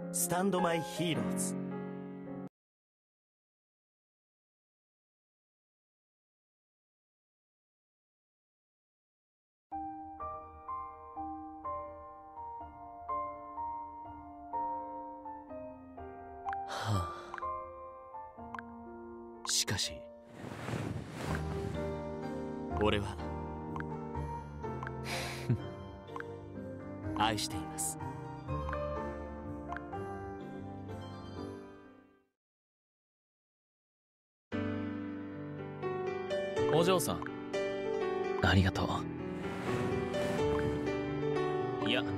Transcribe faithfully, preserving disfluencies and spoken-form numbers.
スタンドマイヒーローズ。はあ、しかし俺は愛しています。 お嬢さん、ありがとう。いや